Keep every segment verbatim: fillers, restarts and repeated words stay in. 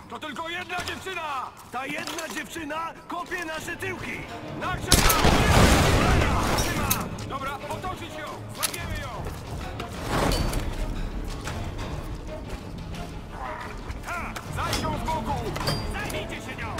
To tylko jedna dziewczyna! Ta jedna dziewczyna kopie nasze tyłki! Na krzyża! Trzyma! Dobra, otoczyć ją! Złapiemy ją! Ha! Zajdź ją z boku! Zajmijcie się nią!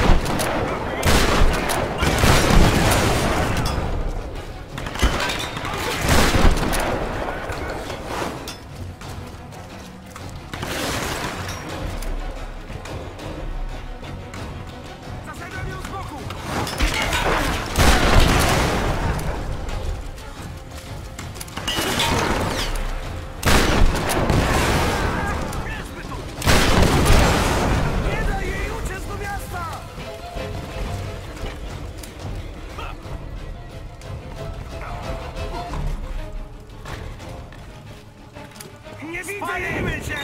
Nie spalimy cię!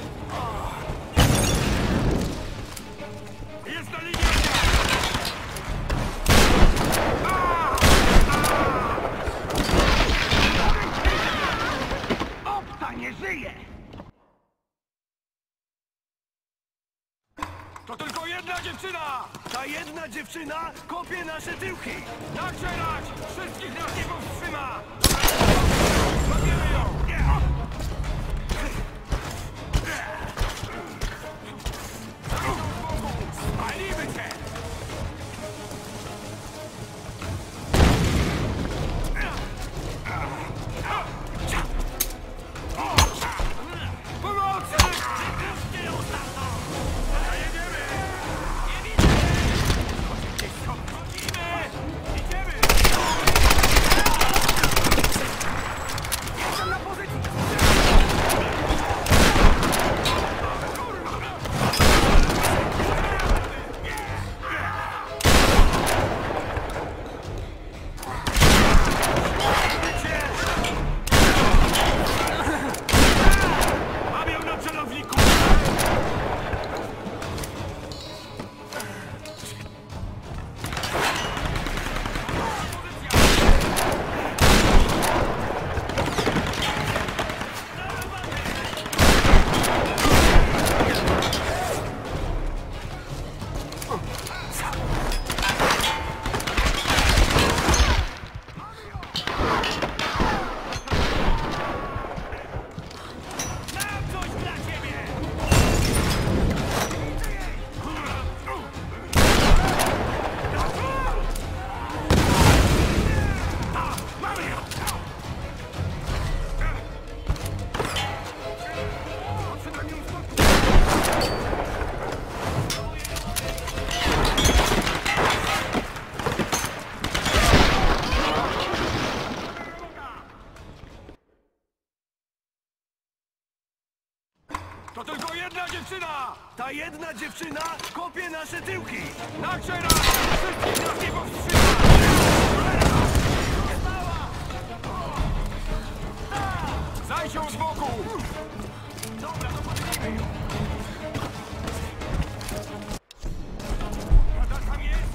Jest na linii! Opta nie żyje! To tylko jedna dziewczyna! Ta jedna dziewczyna kopie nasze tyłki! Nacierać! Wszystkich nas nie powstrzyma! Złapiemy ją! Spalimy cię! Pomocy! Jedziemy! Nie widzę! Gdzieś są! Idziemy! Jestem na pozycji! Mam ją na celowniku! Mam coś dla ciebie! Mamy ją! Przynajmniej ją stąd! To tylko jedna dziewczyna! Ta jedna dziewczyna kopie nasze tyłki! Nacierać! Wszystkich nas nie powstrzyma! Zajdź ją z boku! Dobra, to podbijmy ją! Nadal tam jest?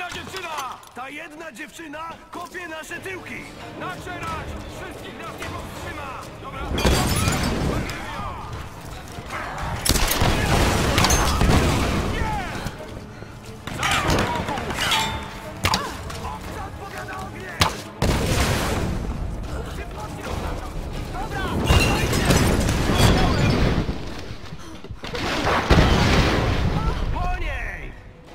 jedna dziewczyna! Ta jedna dziewczyna kopie nasze tyłki! Nacierać! Wszystkich nas nie powstrzyma! Dobra, złapiemy ją! Nie! Zasiądź wokół! Odpowiada ognie! Po niej!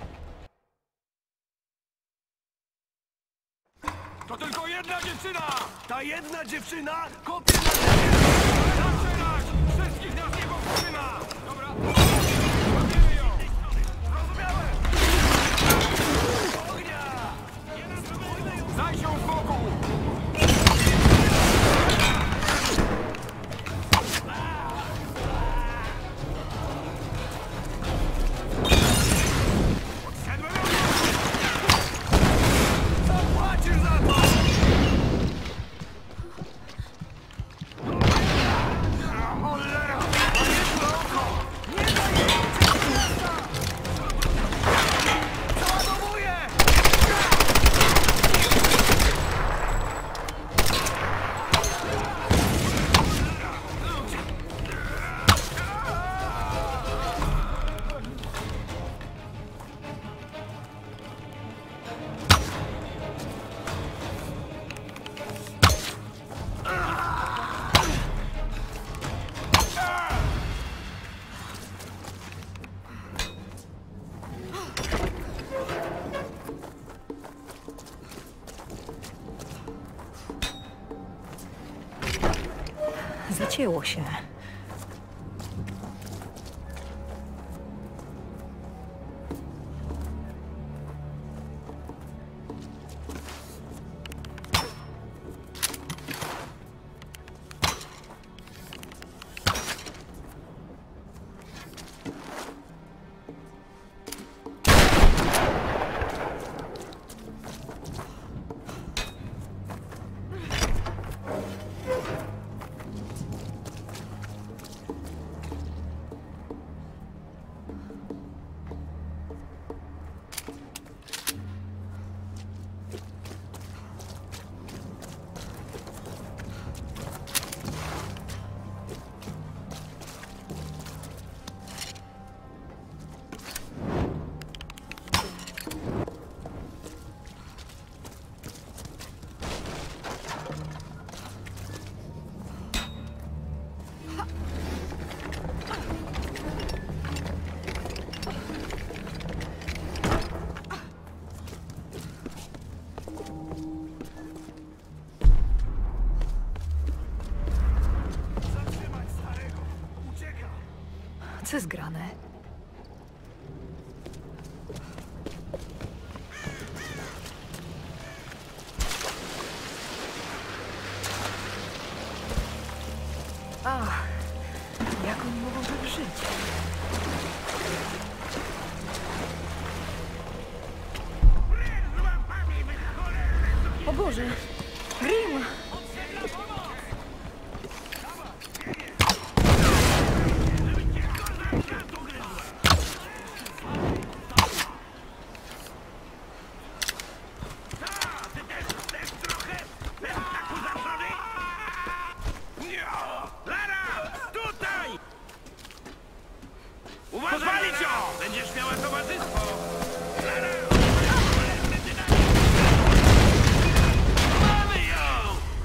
To tylko jedna dziewczyna! Ta jedna dziewczyna kopie nasze tyłki! Nacierać! Wszystkich nas nie powstrzyma! Dobra, złapiemy ją! Zrozumiałem! Ognia! Zasiądź wokół! Zapłacisz za to! Cholera! A jedno oko! Nie daje! Załadowuję! Zacięło się. Zatrzymać starego! Ucieka! Co jest grane? Ach, jak oni mogą tak żyć? O Boże! Grim! Lara! Tutaj! Pozwolić ją! Będziesz miała towarzystwo! Lara! Mamy ją!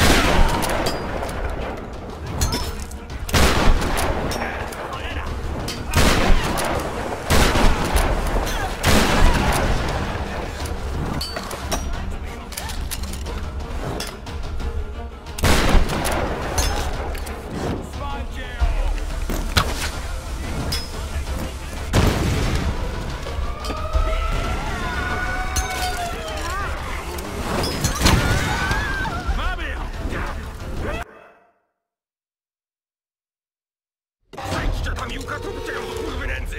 Tam Juka, tupcie ją do kurwy nędzy!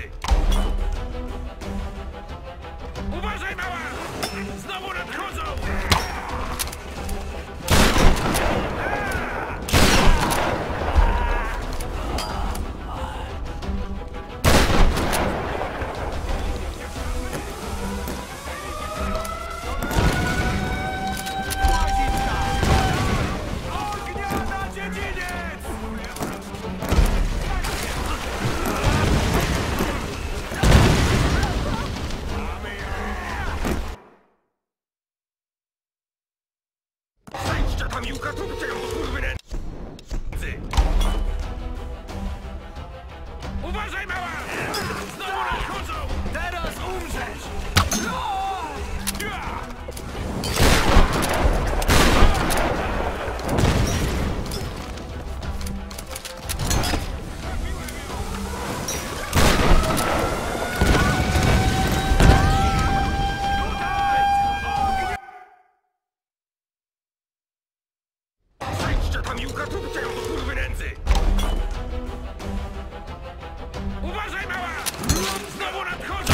Uważaj, mała! Znowu nadchodzą! Ognia na dziedziniec! Tam Juka, tupcie ją do kurwy nędzy! Uważaj, mała! Znowu nadchodzą! Teraz umrzesz! Tam Juka, tupcie ją do kurwy nędzy! Uważaj, mała! Znowu nadchodzą!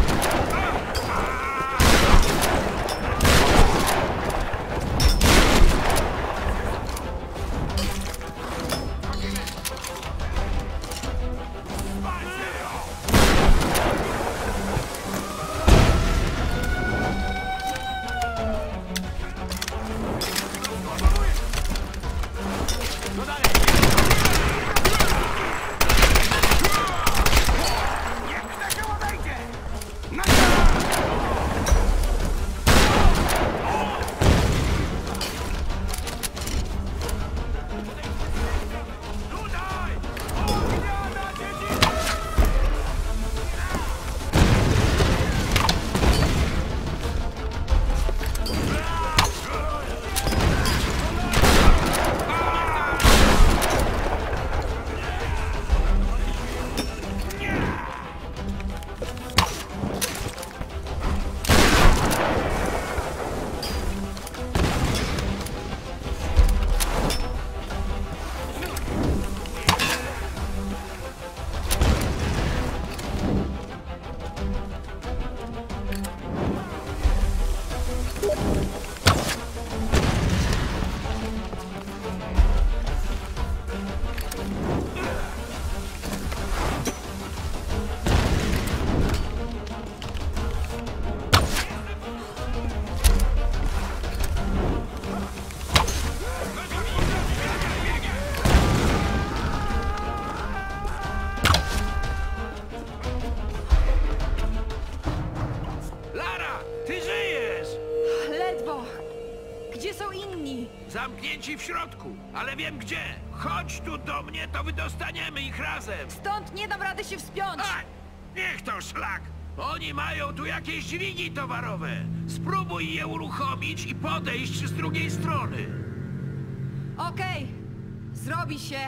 Zamknięci w środku, ale wiem gdzie. Chodź tu do mnie, to wydostaniemy ich razem. Stąd nie dam rady się wspiąć! A, niech to szlak. Oni mają tu jakieś dźwigi towarowe. Spróbuj je uruchomić i podejść z drugiej strony. Okej, zrobi się.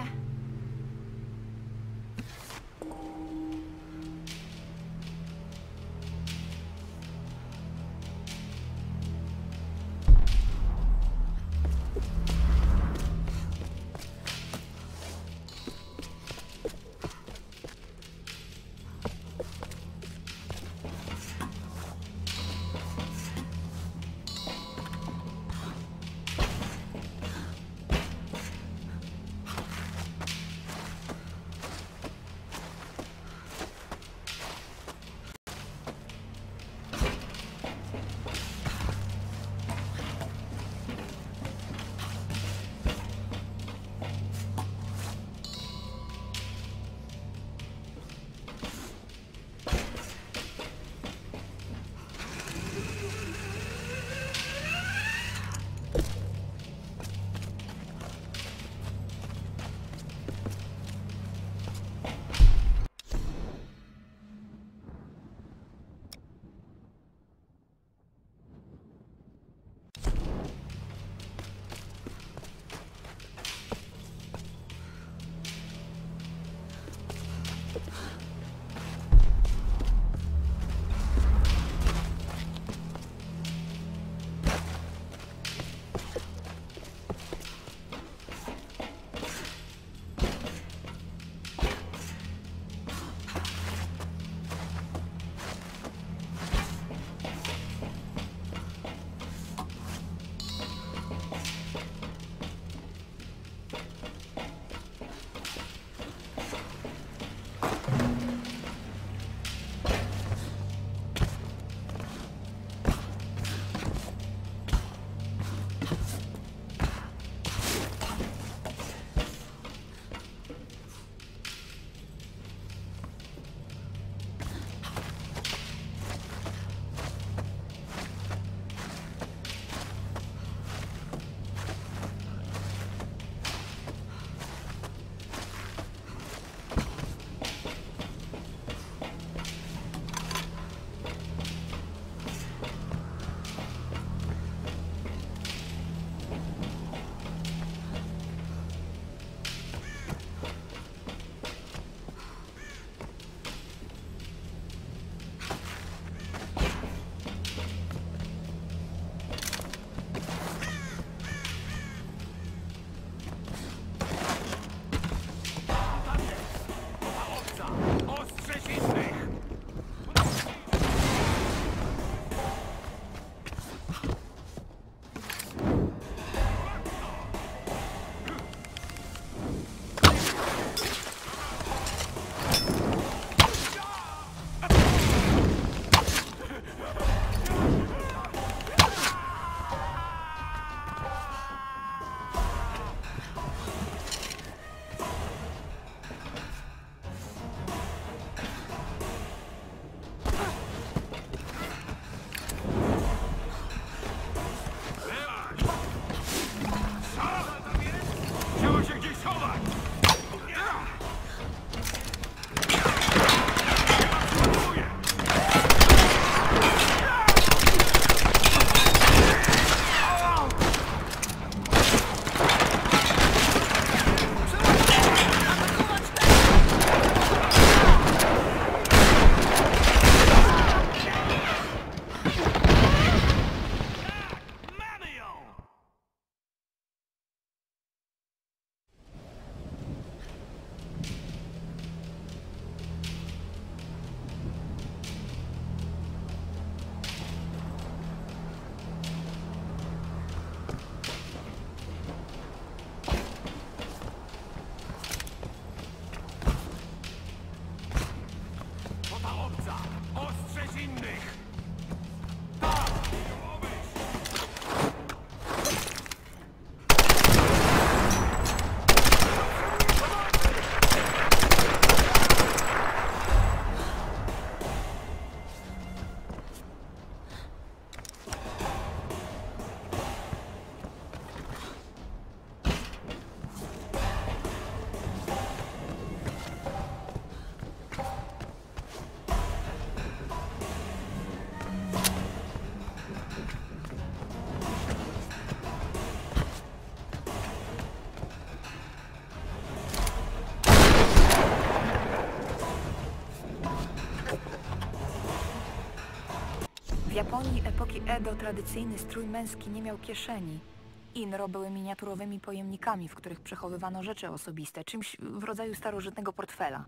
Japonii epoki Edo tradycyjny strój męski nie miał kieszeni. Inro były miniaturowymi pojemnikami, w których przechowywano rzeczy osobiste, czymś w rodzaju starożytnego portfela.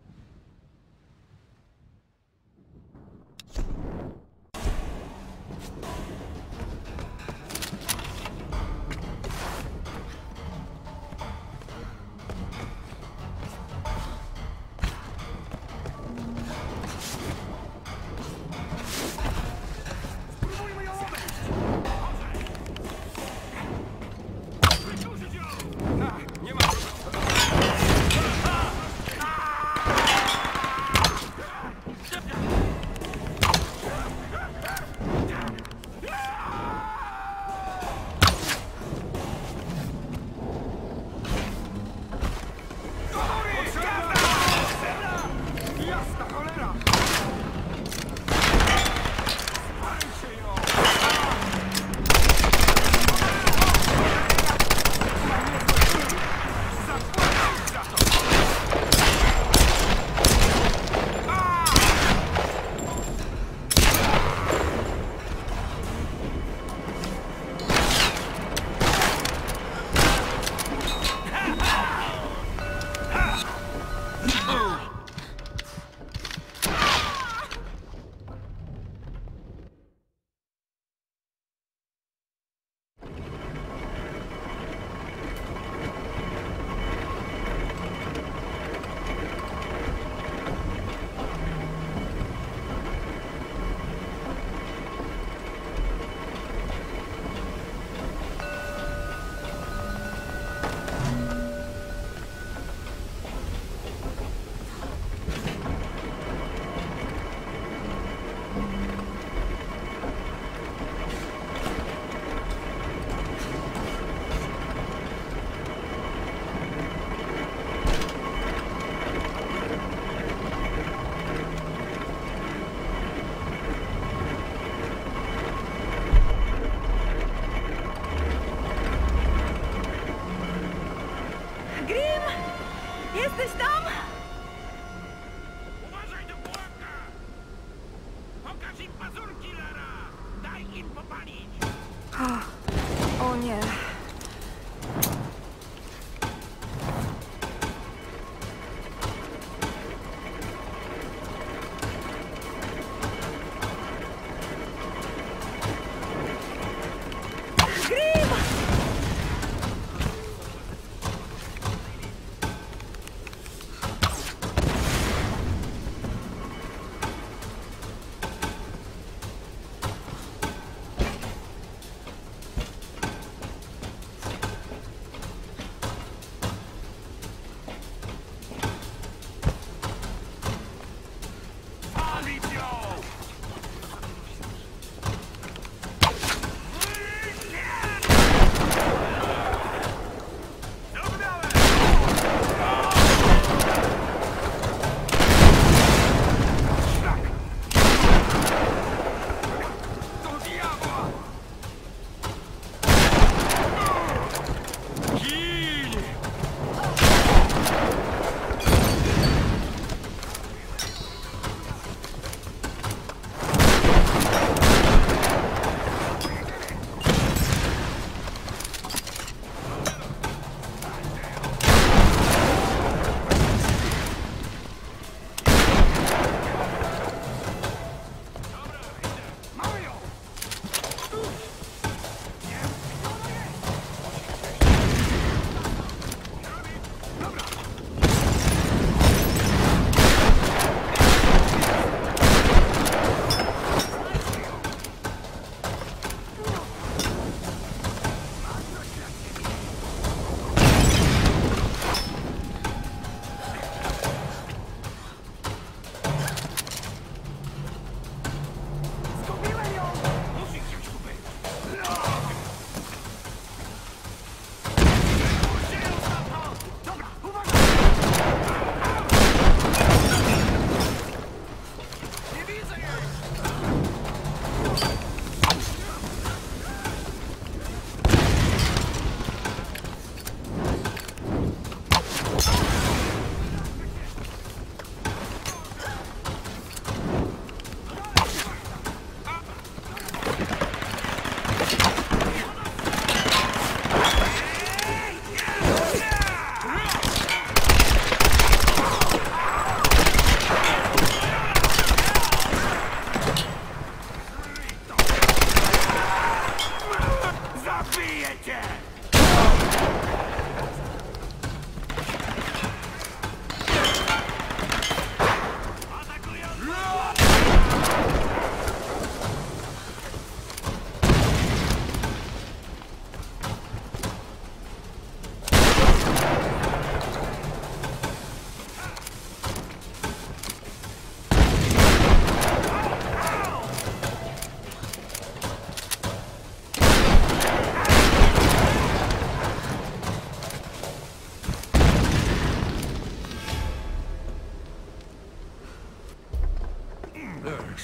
Spróbujmy ją obejść! Wydłużyć ją! Tak, nie ma... Jasna cholera! Spalcie ją! Zapłacić za to! Grim! Jesteś tam? Uważaj do pułapka! Pokaż im pazurki, Lara! Daj im popalić! O nie.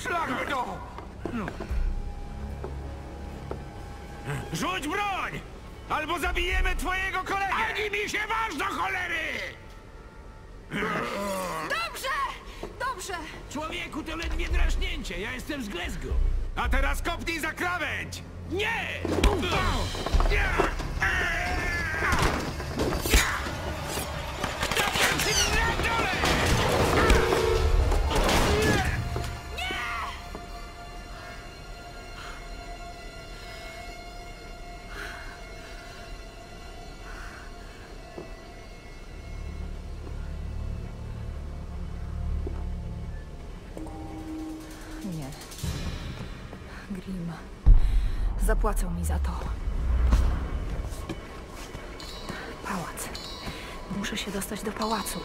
Szlak w dół! Rzuć broń! Albo zabijemy twojego kolegę! Ani mi się waż do cholery! Dobrze! Dobrze! Człowieku, to ledwie drażnięcie. Ja jestem z Glasgow. A teraz kopnij za krawędź! Nie! Nie. Grim. Zapłacą mi za to. Pałac. Muszę się dostać do pałacu.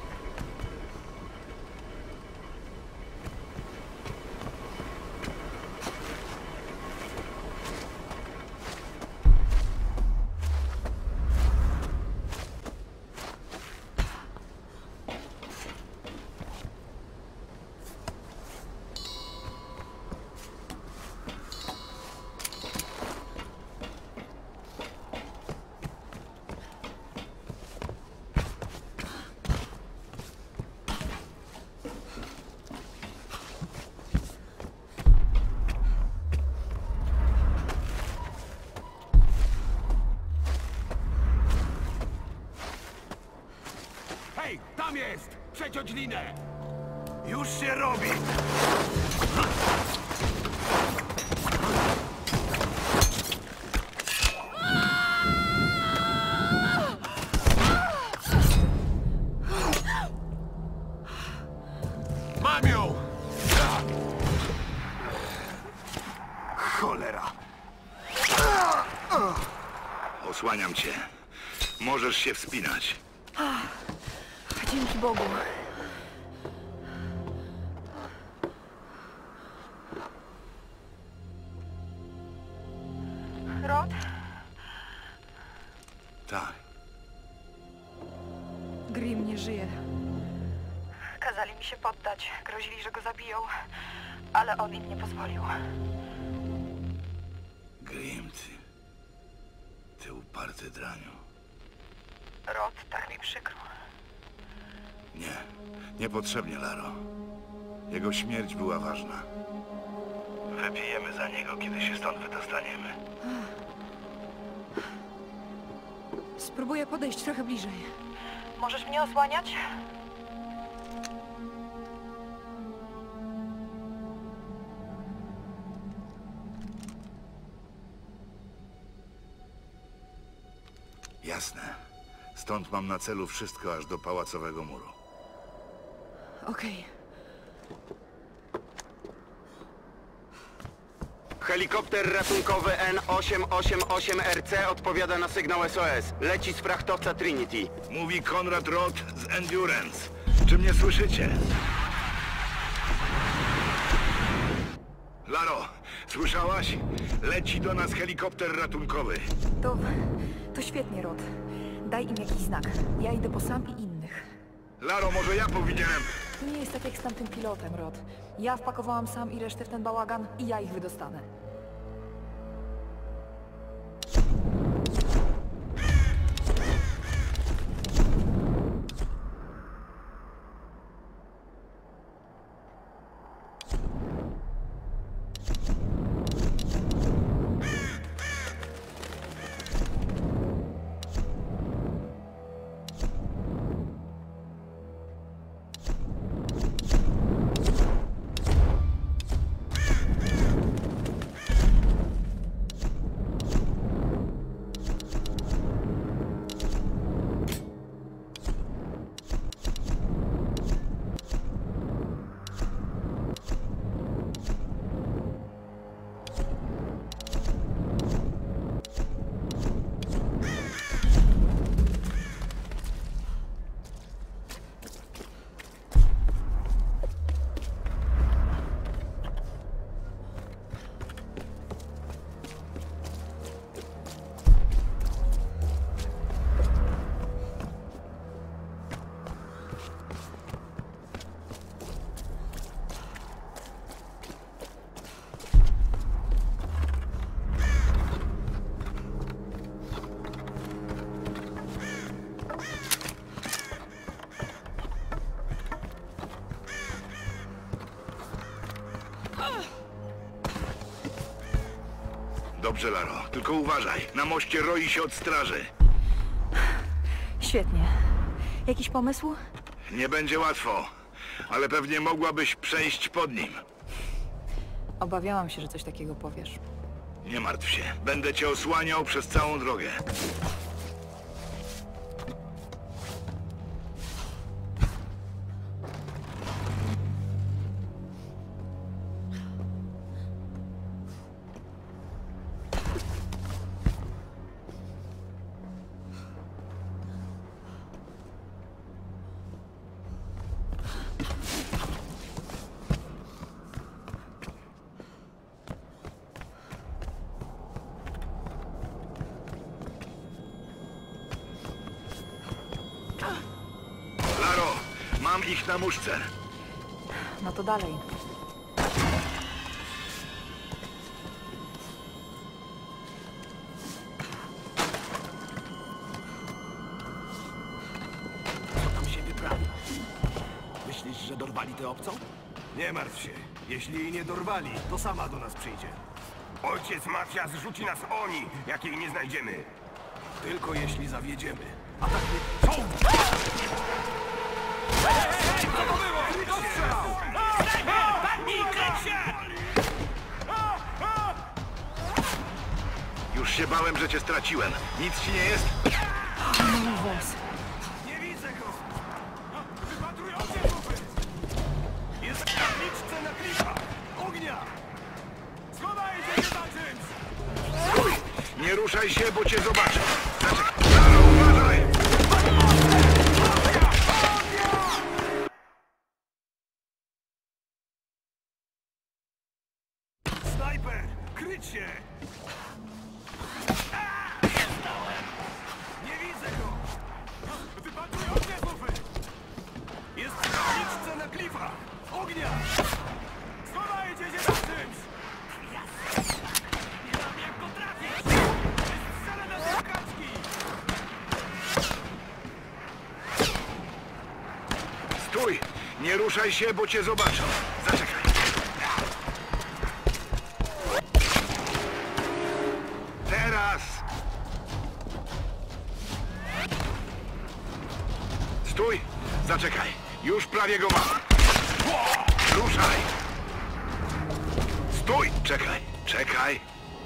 Hej, tam jest! Przeciąć linę! Już się robi! Mam ją! Cholera! Osłaniam cię. Możesz się wspinać. Dzięki Bogu. Rod? Tak. Grim nie żyje. Kazali mi się poddać. Grozili, że go zabiją. Ale on im nie pozwolił. Grim, ty... Ty uparty draniu. Rod, tak mi przykro. Nie. Niepotrzebnie, Laro. Jego śmierć była ważna. Wypijemy za niego, kiedy się stąd wydostaniemy. Spróbuję podejść trochę bliżej. Możesz mnie osłaniać? Jasne. Stąd mam na celu wszystko aż do pałacowego muru. Okej. Helikopter ratunkowy N osiem osiem osiem R C odpowiada na sygnał S O S. Leci z frachtowca Trinity. Mówi Konrad Roth z Endurance. Czy mnie słyszycie? Laro, słyszałaś? Leci do nas helikopter ratunkowy. To... to świetnie, Rod. Daj im jakiś znak. Ja idę po Sam i innych. Laro, może ja powinienem... To nie jest tak jak z tamtym pilotem, Rod. Ja wpakowałam Sam i resztę w ten bałagan i ja ich wydostanę. Dobrze, Laro. Tylko uważaj. Na moście roi się od straży. Świetnie. Jakiś pomysł? Nie będzie łatwo, ale pewnie mogłabyś przejść pod nim. Obawiałam się, że coś takiego powiesz. Nie martw się. Będę cię osłaniał przez całą drogę. Laro, mam ich na muszce. No to dalej. Co tam się wyprawia? Myślisz, że dorwali tę obcą? Nie martw się. Jeśli jej nie dorwali, to sama do nas przyjdzie. Ojciec Matias rzuci nas oni, jak jej nie znajdziemy. Tylko jeśli zawiedziemy. A tak nie... Co? Co to było? Kto strzelał? Padnij, kryć się! Już się bałem, że cię straciłem. Nic ci nie jest? Mój włos. Nie widzę go! Wypatrujące trupy! Jest w tabliczce na klipach! Ognia! Schowajcie się za czymś! Stój! Nie ruszaj się, bo cię zobaczę. Zaczekaj. Laro, uważaj! Snajper! Kryć się! Nie widzę go! Wypatrujące trupy! Jest w tabliczce na klipach! Ognia! Schowajcie się za czymś! Nie mam jak go trafić! Strzelę na te kaczki! Stój! Nie ruszaj się, bo cię zobaczą. Zaczekaj. Teraz! Stój! Zaczekaj. Już prawie go mam. Ruszaj! Stój! Czekaj. Czekaj.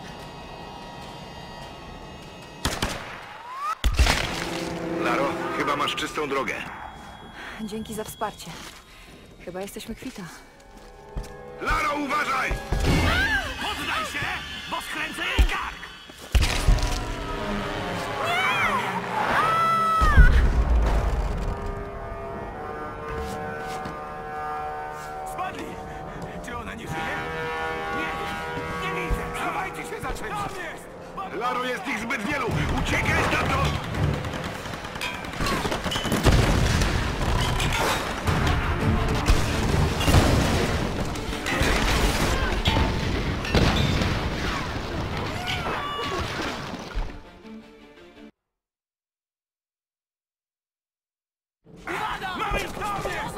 Laro, chyba masz czystą drogę. Dzięki za wsparcie. Chyba jesteśmy kwita. Laro, uważaj! Poddaj się, bo skręcę jej kark! Spadli! Czy ona nie żyje? Nie! Nie widzę! Schowajcie się za czymś! Tam jest! Laro, jest ich zbyt wielu! Uciekaj stamtąd! Mamy ich! Tam jest!